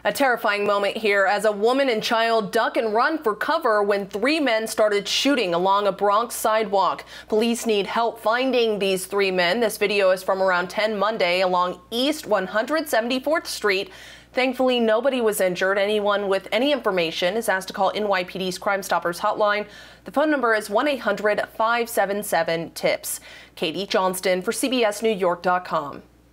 A terrifying moment here as a woman and child duck and run for cover when three men started shooting along a Bronx sidewalk. Police need help finding these three men. This video is from around 10 Monday along East 174th Street. Thankfully, nobody was injured. Anyone with any information is asked to call NYPD's Crime Stoppers hotline. The phone number is 1-800-577-TIPS. Katie Johnston for CBSNewYork.com.